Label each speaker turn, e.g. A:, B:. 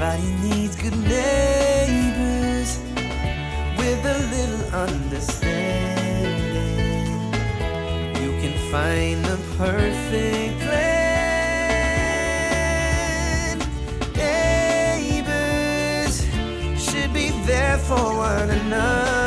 A: Everybody needs good neighbors with a little understanding. You can find the perfect plan. Neighbors should be there for one another.